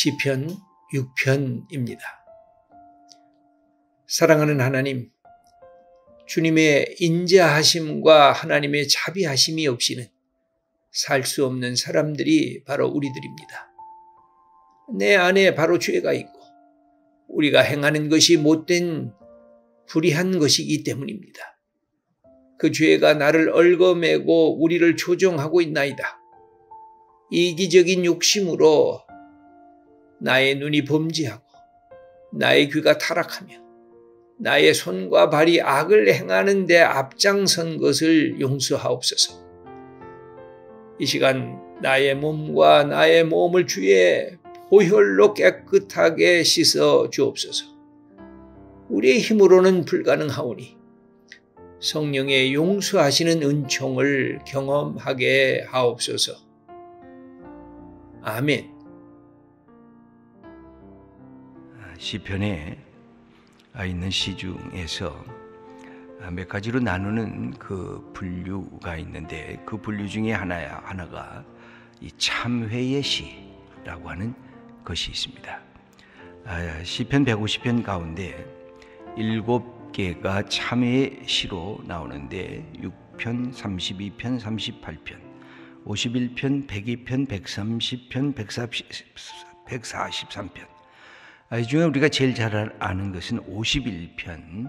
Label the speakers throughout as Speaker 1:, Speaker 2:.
Speaker 1: 시편 6편입니다. 사랑하는 하나님, 주님의 인자하심과 하나님의 자비하심이 없이는 살 수 없는 사람들이 바로 우리들입니다. 내 안에 바로 죄가 있고 우리가 행하는 것이 못된 불의한 것이기 때문입니다. 그 죄가 나를 얽어매고 우리를 조종하고 있나이다. 이기적인 욕심으로 나의 눈이 범죄하고 나의 귀가 타락하며 나의 손과 발이 악을 행하는 데 앞장선 것을 용서하옵소서. 이 시간 나의 몸과 나의 몸을 주의 보혈로 깨끗하게 씻어 주옵소서. 우리의 힘으로는 불가능하오니 성령의 용서하시는 은총을 경험하게 하옵소서. 아멘.
Speaker 2: 시편에 있는 시 중에서 몇 가지로 나누는 그 분류가 있는데, 그 분류 중에 하나가 이 참회의 시라고 하는 것이 있습니다. 시편 150편 가운데 7개가 참회의 시로 나오는데 6편, 32편, 38편, 51편, 102편, 130편, 143편. 이 중에 우리가 제일 잘 아는 것은 51편의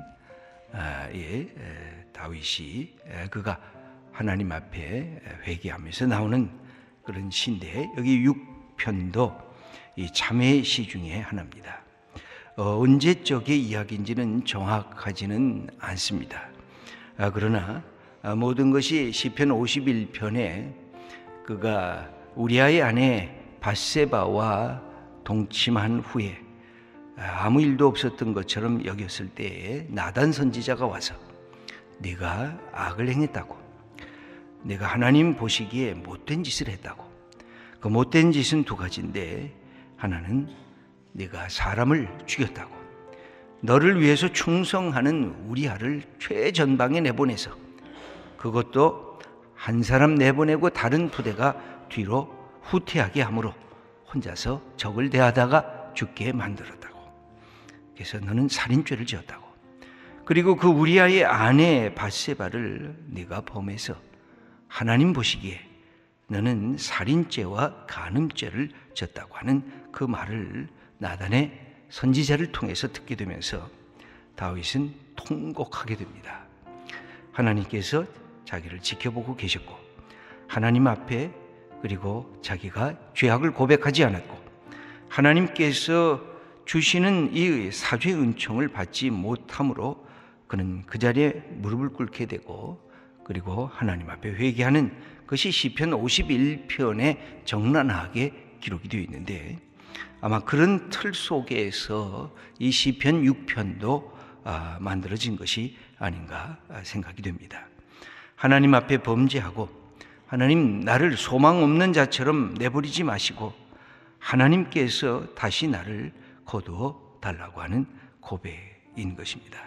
Speaker 2: 다윗이 그가 하나님 앞에 회개하면서 나오는 그런 시인데, 여기 6편도 이 참회의 시 중에 하나입니다. 언제적의 이야기인지는 정확하지는 않습니다. 그러나 모든 것이 시편 51편에 그가 우리아의 아내 밧세바와 동침한 후에 아무 일도 없었던 것처럼 여겼을 때에 나단 선지자가 와서 네가 악을 행했다고, 내가 하나님 보시기에 못된 짓을 했다고. 그 못된 짓은 두 가지인데, 하나는 네가 사람을 죽였다고, 너를 위해서 충성하는 우리아를 최전방에 내보내서 그것도 한 사람 내보내고 다른 부대가 뒤로 후퇴하게 함으로 혼자서 적을 대하다가 죽게 만들었다고. 그래서 너는 살인죄를 지었다고. 그리고 그 우리아의 아내 밧세바를 네가 범해서 하나님 보시기에 너는 살인죄와 간음죄를 졌다고 하는 그 말을 나단의 선지자를 통해서 듣게 되면서 다윗은 통곡하게 됩니다. 하나님께서 자기를 지켜보고 계셨고, 하나님 앞에 그리고 자기가 죄악을 고백하지 않았고, 하나님께서 주시는 이 사죄 은총을 받지 못함으로 그는 그 자리에 무릎을 꿇게 되고, 그리고 하나님 앞에 회개하는 것이 시편 51편에 적나라하게 기록이 되어 있는데, 아마 그런 틀 속에서 이 시편 6편도 만들어진 것이 아닌가 생각이 됩니다. 하나님 앞에 범죄하고 하나님, 나를 소망 없는 자처럼 내버리지 마시고 하나님께서 다시 나를 거두어 달라고 하는 고백인 것입니다.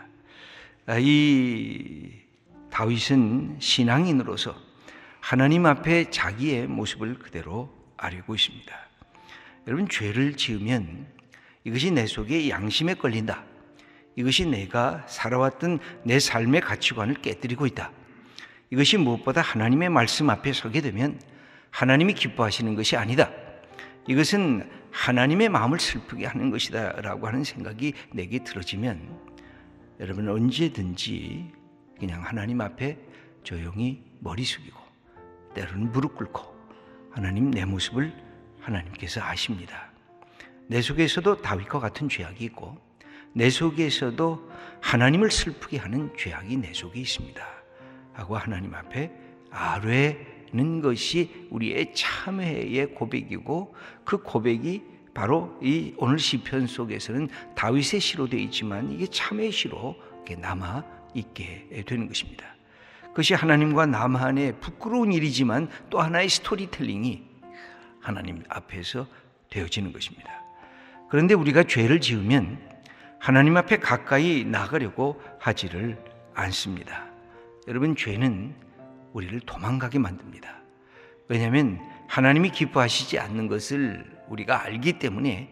Speaker 2: 이 다윗은 신앙인으로서 하나님 앞에 자기의 모습을 그대로 아뢰고 있습니다. 여러분, 죄를 지으면 이것이 내 속에 양심에 걸린다. 이것이 내가 살아왔던 내 삶의 가치관을 깨뜨리고 있다. 이것이 무엇보다 하나님의 말씀 앞에 서게 되면 하나님이 기뻐하시는 것이 아니다. 이것은 하나님의 마음을 슬프게 하는 것이다 라고 하는 생각이 내게 들어지면, 여러분 언제든지 그냥 하나님 앞에 조용히 머리 숙이고 때로는 무릎 꿇고, 하나님, 내 모습을 하나님께서 아십니다. 내 속에서도 다윗과 같은 죄악이 있고 내 속에서도 하나님을 슬프게 하는 죄악이 내 속에 있습니다 하고 하나님 앞에 아뢰는 것이 우리의 참회의 고백이고, 그 고백이 바로 이 오늘 시편 속에서는 다윗의 시로 되어 있지만 이게 참회의 시로 남아 있게 되는 것입니다. 그것이 하나님과 나만의 부끄러운 일이지만 또 하나의 스토리텔링이 하나님 앞에서 되어지는 것입니다. 그런데 우리가 죄를 지으면 하나님 앞에 가까이 나가려고 하지를 않습니다. 여러분, 죄는 우리를 도망가게 만듭니다. 왜냐하면 하나님이 기뻐하시지 않는 것을 우리가 알기 때문에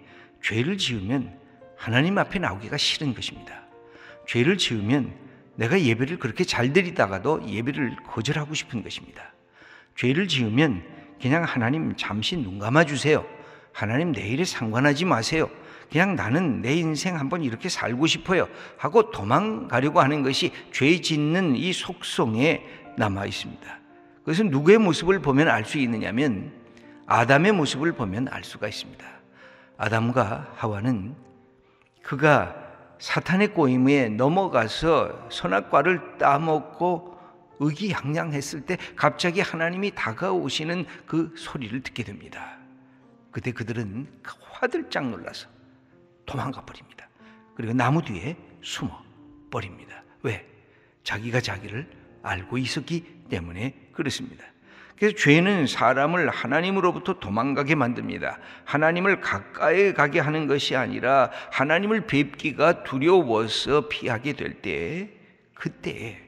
Speaker 2: 죄를 지으면 하나님 앞에 나오기가 싫은 것입니다. 죄를 지으면 내가 예배를 그렇게 잘 드리다가도 예배를 거절하고 싶은 것입니다. 죄를 지으면 그냥 하나님 잠시 눈 감아주세요. 하나님 내일에 상관하지 마세요. 그냥 나는 내 인생 한번 이렇게 살고 싶어요 하고 도망가려고 하는 것이 죄 짓는 이 속성에 남아 있습니다. 그래서 누구의 모습을 보면 알 수 있느냐면 아담의 모습을 보면 알 수가 있습니다. 아담과 하와는 그가 사탄의 꼬임에 넘어가서 선악과를 따먹고 의기양양했을 때 갑자기 하나님이 다가오시는 그 소리를 듣게 됩니다. 그때 그들은 화들짝 놀라서 도망가 버립니다. 그리고 나무 뒤에 숨어 버립니다. 왜? 자기가 자기를 알고 있었기 때문에 그렇습니다. 그래서 죄는 사람을 하나님으로부터 도망가게 만듭니다. 하나님을 가까이 가게 하는 것이 아니라 하나님을 뵙기가 두려워서 피하게 될 때, 그때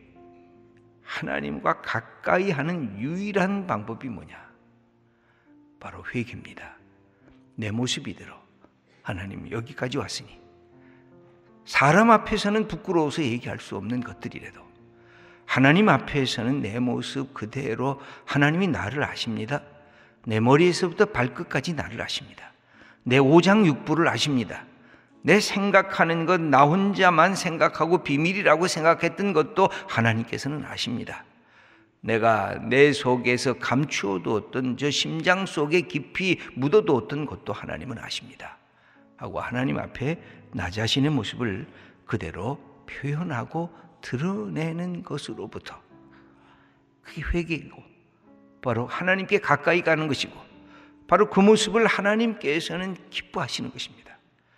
Speaker 2: 하나님과 가까이 하는 유일한 방법이 뭐냐? 바로 회개입니다. 내 모습 이대로 하나님 여기까지 왔으니, 사람 앞에서는 부끄러워서 얘기할 수 없는 것들이라도 하나님 앞에서는 내 모습 그대로 하나님이 나를 아십니다. 내 머리에서부터 발끝까지 나를 아십니다. 내 오장육부를 아십니다. 내 생각하는 것, 나 혼자만 생각하고 비밀이라고 생각했던 것도 하나님께서는 아십니다. 내가 내 속에서 감추어두었던 저 심장 속에 깊이 묻어두었던 것도 하나님은 아십니다 하고 하나님 앞에 나 자신의 모습을 그대로 표현하고 드러내는 것으로부터, 그게 회개이고 바로 하나님께 가까이 가는 것이고 바로 그 모습을 하나님께서는 기뻐하시는 것입니다.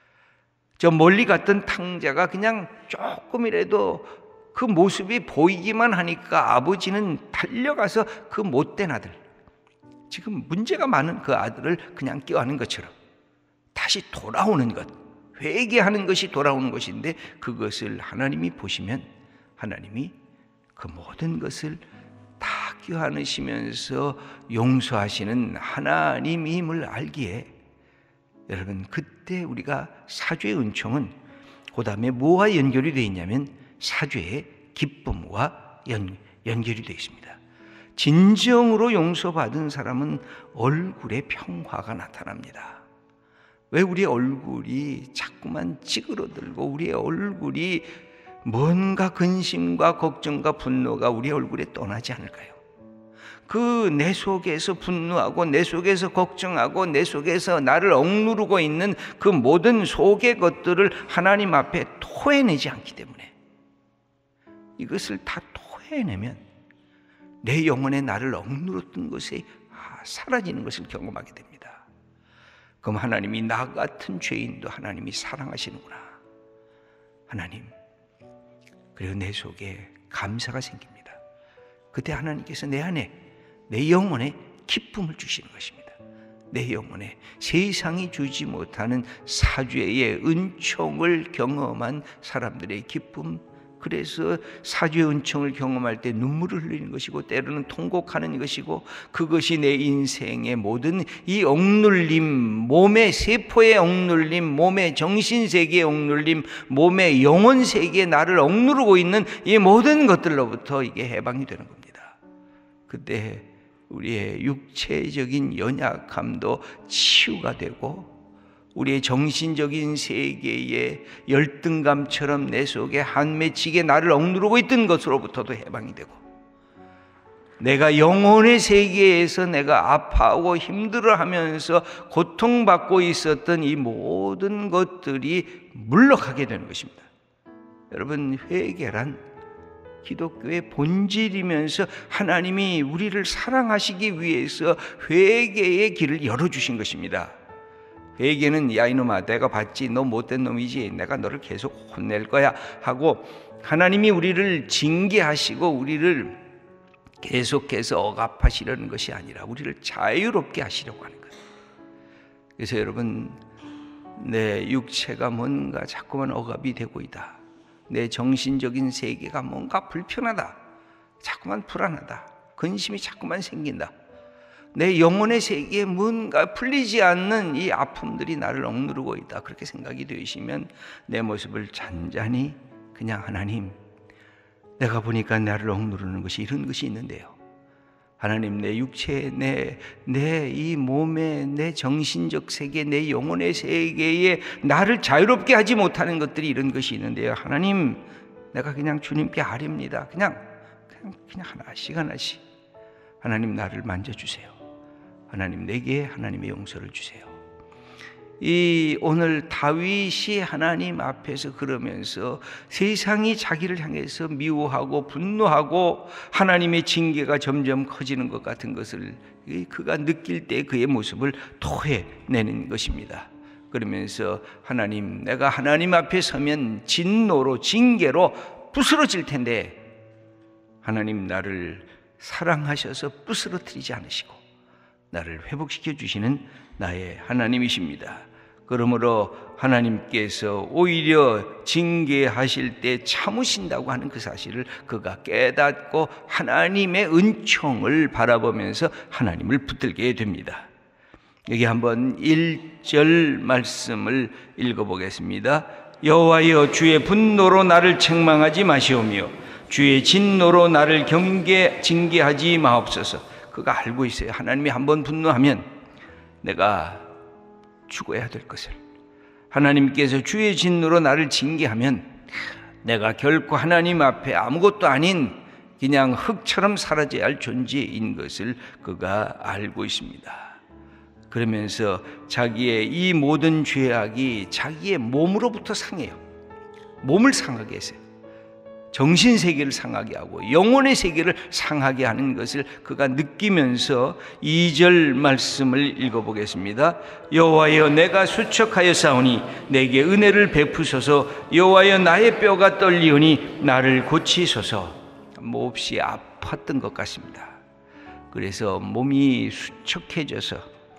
Speaker 2: 저 멀리 갔던 탕자가 그냥 조금이라도 그 모습이 보이기만 하니까 아버지는 달려가서 그 못된 아들, 지금 문제가 많은 그 아들을 그냥 껴안는 것처럼 다시 돌아오는 것, 회개하는 것이 돌아오는 것인데, 그것을 하나님이 보시면 하나님이 그 모든 것을 다 껴안으시면서 용서하시는 하나님임을 알기에, 여러분 그때 우리가 사죄의 은총은 그 다음에 뭐와 연결이 되어 있냐면 사죄의 기쁨과 연결이 되어 있습니다. 진정으로 용서받은 사람은 얼굴에 평화가 나타납니다. 왜 우리의 얼굴이 자꾸만 찌그러들고 우리의 얼굴이 뭔가 근심과 걱정과 분노가 우리 얼굴에 떠나지 않을까요? 그 내 속에서 분노하고 내 속에서 걱정하고 내 속에서 나를 억누르고 있는 그 모든 속의 것들을 하나님 앞에 토해내지 않기 때문에, 이것을 다 토해내면 내 영혼에 나를 억누르던 것이 사라지는 것을 경험하게 됩니다. 그럼 하나님이 나 같은 죄인도 하나님이 사랑하시는구나, 하나님, 그리고 내 속에 감사가 생깁니다. 그때 하나님께서 내 안에, 내 영혼에 기쁨을 주시는 것입니다. 내 영혼에 세상이 주지 못하는 사죄의 은총을 경험한 사람들의 기쁨, 그래서 사죄의 은총을 경험할 때 눈물을 흘리는 것이고 때로는 통곡하는 것이고, 그것이 내 인생의 모든 이 억눌림, 몸의 세포의 억눌림, 몸의 정신세계의 억눌림, 몸의 영혼세계에 나를 억누르고 있는 이 모든 것들로부터 이게 해방이 되는 겁니다. 그때 우리의 육체적인 연약함도 치유가 되고 우리의 정신적인 세계의 열등감처럼 내 속에 한 맺히게 나를 억누르고 있던 것으로부터도 해방이 되고, 내가 영혼의 세계에서 내가 아파하고 힘들어하면서 고통받고 있었던 이 모든 것들이 물러가게 되는 것입니다. 여러분, 회개란 기독교의 본질이면서 하나님이 우리를 사랑하시기 위해서 회개의 길을 열어주신 것입니다. 회개는 야 이놈아 내가 봤지, 너 못된 놈이지, 내가 너를 계속 혼낼 거야 하고 하나님이 우리를 징계하시고 우리를 계속해서 억압하시려는 것이 아니라 우리를 자유롭게 하시려고 하는 거예요. 그래서 여러분, 내 육체가 뭔가 자꾸만 억압이 되고 있다, 내 정신적인 세계가 뭔가 불편하다, 자꾸만 불안하다, 근심이 자꾸만 생긴다, 내 영혼의 세계에 뭔가 풀리지 않는 이 아픔들이 나를 억누르고 있다, 그렇게 생각이 되시면 내 모습을 잔잔히 그냥 하나님, 내가 보니까 나를 억누르는 것이 이런 것이 있는데요. 하나님, 내 육체, 내 이 몸에, 내 정신적 세계, 내 영혼의 세계에 나를 자유롭게 하지 못하는 것들이 이런 것이 있는데요. 하나님, 내가 그냥 주님께 아뢰옵니다. 그냥 하나씩 하나씩. 하나님, 나를 만져주세요. 하나님, 내게 하나님의 용서를 주세요. 이 오늘 다윗이 하나님 앞에서 그러면서 세상이 자기를 향해서 미워하고 분노하고 하나님의 징계가 점점 커지는 것 같은 것을 그가 느낄 때 그의 모습을 토해내는 것입니다. 그러면서 하나님, 내가 하나님 앞에 서면 진노로 징계로 부스러질 텐데 하나님, 나를 사랑하셔서 부스러뜨리지 않으시고 나를 회복시켜 주시는 나의 하나님이십니다. 그러므로 하나님께서 오히려 징계하실 때 참으신다고 하는 그 사실을 그가 깨닫고 하나님의 은총을 바라보면서 하나님을 붙들게 됩니다. 여기 한번 1절 말씀을 읽어보겠습니다. 여호와여, 주의 분노로 나를 책망하지 마시오며 주의 진노로 나를 징계하지 마옵소서. 그가 알고 있어요. 하나님이 한번 분노하면 내가 죽어야 될 것을, 하나님께서 주의 진노로 나를 징계하면 내가 결코 하나님 앞에 아무것도 아닌 그냥 흙처럼 사라져야 할 존재인 것을 그가 알고 있습니다. 그러면서 자기의 이 모든 죄악이 자기의 몸으로부터 상해요. 몸을 상하게 했어요. 정신세계를 상하게 하고 영혼의 세계를 상하게 하는 것을 그가 느끼면서 2절 말씀을 읽어보겠습니다. 여호와여, 내가 수척하여 싸우니 내게 은혜를 베푸소서. 여호와여, 나의 뼈가 떨리오니 나를 고치소서. 몹시 아팠던 것 같습니다. 그래서 몸이 수척해져서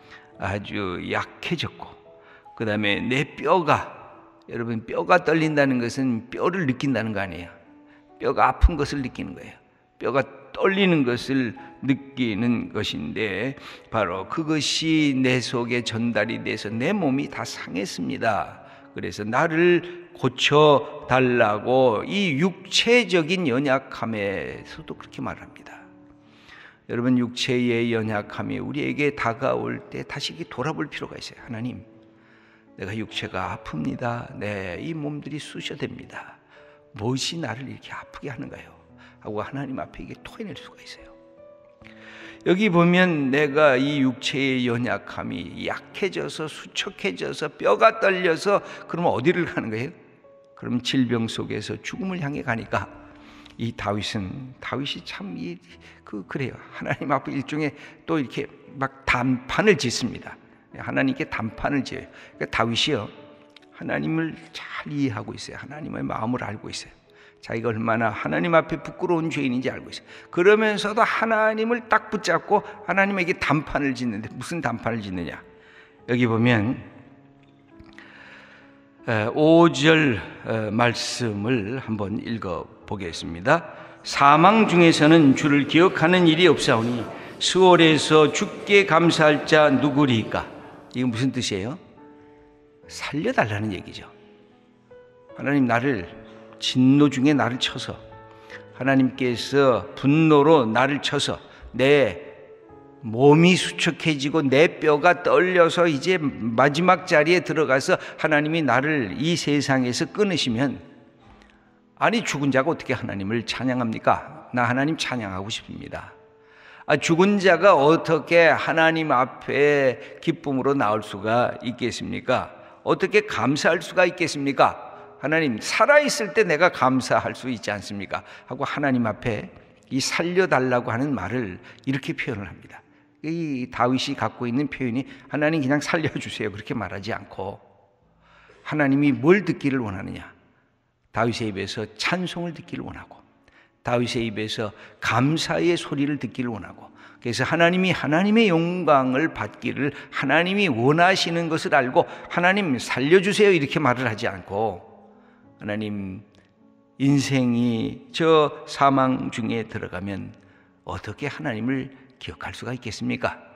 Speaker 2: 아주 약해졌고, 그 다음에 내 뼈가, 여러분, 뼈가 떨린다는 것은 뼈를 느낀다는 거 아니에요. 뼈가 아픈 것을 느끼는 거예요. 뼈가 떨리는 것을 느끼는 것인데 바로 그것이 내 속에 전달이 돼서 내 몸이 다 상했습니다. 그래서 나를 고쳐달라고 이 육체적인 연약함에서도 그렇게 말합니다. 여러분, 육체의 연약함이 우리에게 다가올 때 다시 돌아볼 필요가 있어요. 하나님, 내가 육체가 아픕니다. 이 몸들이 쑤셔댑니다. 무엇이 나를 이렇게 아프게 하는가요? 하고 하나님 앞에 이게 토해낼 수가 있어요. 여기 보면 내가 이 육체의 연약함이 약해져서 수척해져서 뼈가 떨려서 그러면 어디를 가는 거예요? 그럼 질병 속에서 죽음을 향해 가니까 이 다윗이 참 그래요. 하나님 앞에 일종의 또 이렇게 막 단판을 짓습니다. 하나님께 단판을 지어요. 그러니까 다윗이요, 하나님을 잘 이해하고 있어요. 하나님의 마음을 알고 있어요. 자기가 얼마나 하나님 앞에 부끄러운 죄인인지 알고 있어요. 그러면서도 하나님을 딱 붙잡고 하나님에게 단판을 짓는데, 무슨 단판을 짓느냐? 여기 보면 5절 말씀을 한번 읽어보겠습니다. 사망 중에서는 주를 기억하는 일이 없사오니 수월에서 주께 감사할 자 누구리까? 이게 무슨 뜻이에요? 살려달라는 얘기죠. 하나님, 나를 진노 중에 나를 쳐서, 하나님께서 분노로 나를 쳐서 내 몸이 수척해지고 내 뼈가 떨려서 이제 마지막 자리에 들어가서 하나님이 나를 이 세상에서 끊으시면, 아니, 죽은 자가 어떻게 하나님을 찬양합니까? 나 하나님 찬양하고 싶습니다. 죽은 자가 어떻게 하나님 앞에 기쁨으로 나올 수가 있겠습니까? 어떻게 감사할 수가 있겠습니까? 하나님, 살아있을 때 내가 감사할 수 있지 않습니까? 하고 하나님 앞에 이 살려달라고 하는 말을 이렇게 표현을 합니다. 이 다윗이 갖고 있는 표현이 하나님 그냥 살려주세요 그렇게 말하지 않고, 하나님이 뭘 듣기를 원하느냐? 다윗의 입에서 찬송을 듣기를 원하고, 다윗의 입에서 감사의 소리를 듣기를 원하고, 그래서 하나님이 하나님의 영광을 받기를 하나님이 원하시는 것을 알고 하나님 살려주세요 이렇게 말을 하지 않고, 하나님, 인생이 저 사망 중에 들어가면 어떻게 하나님을 기억할 수가 있겠습니까?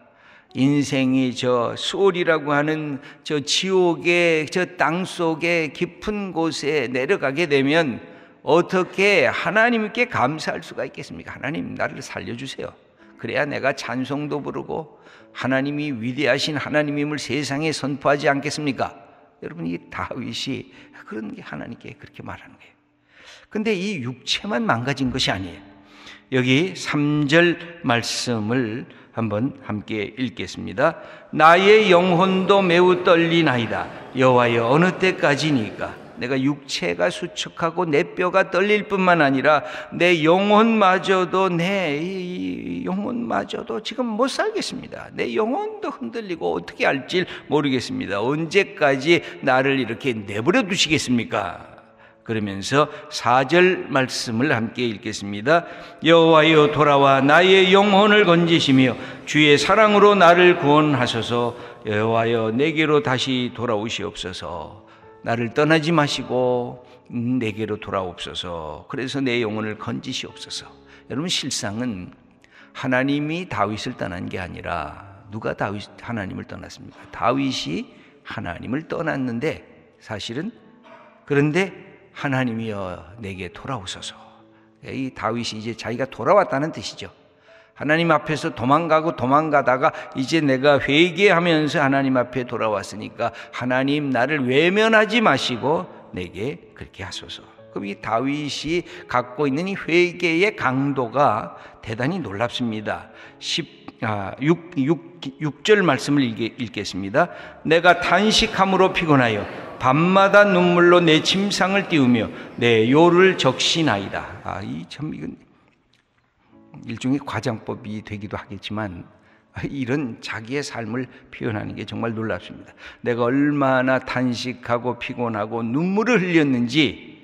Speaker 2: 인생이 저 수월이라고 하는 저 지옥의 저 땅 속에 깊은 곳에 내려가게 되면 어떻게 하나님께 감사할 수가 있겠습니까? 하나님 나를 살려주세요. 그래야 내가 찬송도 부르고 하나님이 위대하신 하나님임을 세상에 선포하지 않겠습니까? 여러분, 이 다윗이 그런 게 하나님께 그렇게 말하는 거예요. 근데 이 육체만 망가진 것이 아니에요. 여기 3절 말씀을 한번 함께 읽겠습니다. 나의 영혼도 매우 떨리나이다. 여호와여, 어느 때까지니까? 내가 육체가 수척하고 내 뼈가 떨릴 뿐만 아니라 내 영혼마저도 지금 못 살겠습니다. 내 영혼도 흔들리고 어떻게 할지 모르겠습니다. 언제까지 나를 이렇게 내버려 두시겠습니까? 그러면서 4절 말씀을 함께 읽겠습니다. 여호와여, 돌아와 나의 영혼을 건지시며 주의 사랑으로 나를 구원하소서. 여호와여, 내게로 다시 돌아오시옵소서. 나를 떠나지 마시고 내게로 돌아옵소서. 그래서 내 영혼을 건지시옵소서. 여러분, 실상은 하나님이 다윗을 떠난 게 아니라 누가 하나님을 떠났습니까? 다윗이 하나님을 떠났는데, 사실은 그런데 하나님이여 내게 돌아오소서. 이 다윗이 이제 자기가 돌아왔다는 뜻이죠. 하나님 앞에서 도망가다가 이제 내가 회개하면서 하나님 앞에 돌아왔으니까 하나님 나를 외면하지 마시고 내게 그렇게 하소서. 그럼 이 다윗이 갖고 있는 이 회개의 강도가 대단히 놀랍습니다. 6절 말씀을 읽겠습니다. 내가 탄식함으로 피곤하여 밤마다 눈물로 내 침상을 띄우며 내 요를 적시나이다. 이건 일종의 과장법이 되기도 하겠지만 이런 자기의 삶을 표현하는 게 정말 놀랍습니다. 내가 얼마나 탄식하고 피곤하고 눈물을 흘렸는지,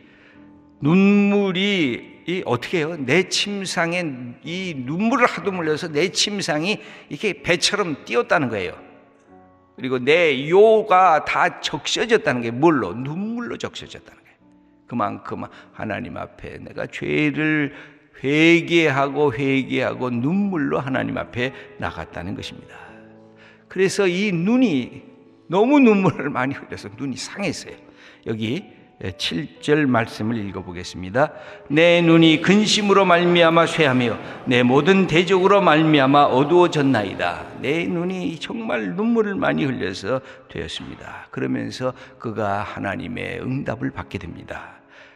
Speaker 2: 눈물이 어떻게 해요? 내 침상에 이 눈물을 하도 흘려서 내 침상이 이렇게 배처럼 뛰었다는 거예요. 그리고 내 요가 다 적셔졌다는 게 뭘로? 눈물로 적셔졌다는 거예요. 그만큼 하나님 앞에 내가 죄를 회개하고 눈물로 하나님 앞에 나갔다는 것입니다. 그래서 이 눈이 너무 눈물을 많이 흘려서 눈이 상했어요. 여기 7절 말씀을 읽어보겠습니다. 내 눈이 근심으로 말미암아 쇠하며 내 모든 대적으로 말미암아 어두워졌나이다. 내 눈이 정말 눈물을 많이 흘려서 되었습니다. 그러면서 그가 하나님의 응답을 받게 됩니다.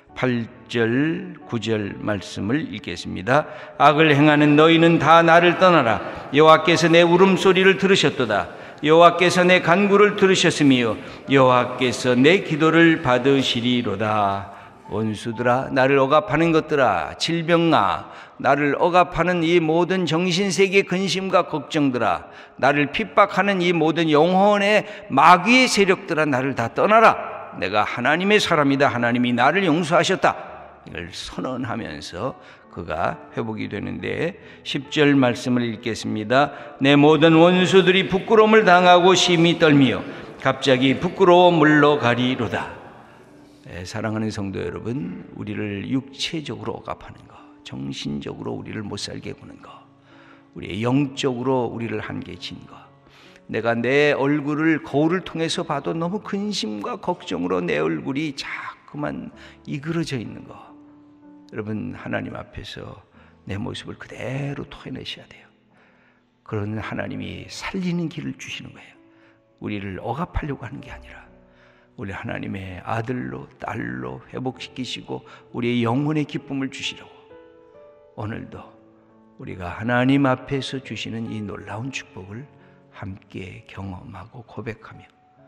Speaker 2: 8절, 9절 말씀을 읽겠습니다. 악을 행하는 너희는 다 나를 떠나라. 여호와께서 내 울음소리를 들으셨도다. 여호와께서 내 간구를 들으셨으며 여호와께서 내 기도를 받으시리로다. 원수들아, 나를 억압하는 것들아, 질병아, 나를 억압하는 이 모든 정신세계 근심과 걱정들아, 나를 핍박하는 이 모든 영혼의 마귀의 세력들아, 나를 다 떠나라. 내가 하나님의 사람이다. 하나님이 나를 용서하셨다. 이걸 선언하면서 그가 회복이 되는데 10절 말씀을 읽겠습니다. 내 모든 원수들이 부끄러움을 당하고 심히 떨미요 갑자기 부끄러워 물러가리로다. 사랑하는 성도 여러분, 우리를 육체적으로 억압하는 것, 정신적으로 우리를 못 살게 구는 것, 우리의 영적으로 우리를 한계에 친 것, 내가 내 얼굴을 거울을 통해서 봐도 너무 근심과 걱정으로 내 얼굴이 자꾸만 이그러져 있는 것, 여러분, 하나님 앞에서 내 모습을 그대로 토해내셔야 돼요. 그런 하나님이 살리는 길을 주시는 거예요. 우리를 억압하려고 하는 게 아니라 우리 하나님의 아들로 딸로 회복시키시고 우리의 영혼의 기쁨을 주시려고, 오늘도 우리가 하나님 앞에서 주시는 이 놀라운 축복을 함께 경험하고 고백하며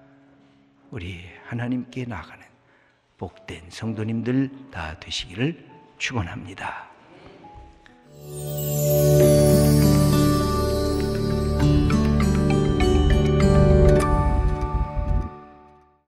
Speaker 2: 우리 하나님께 나가는 복된 성도님들 다 되시기를 축원합니다.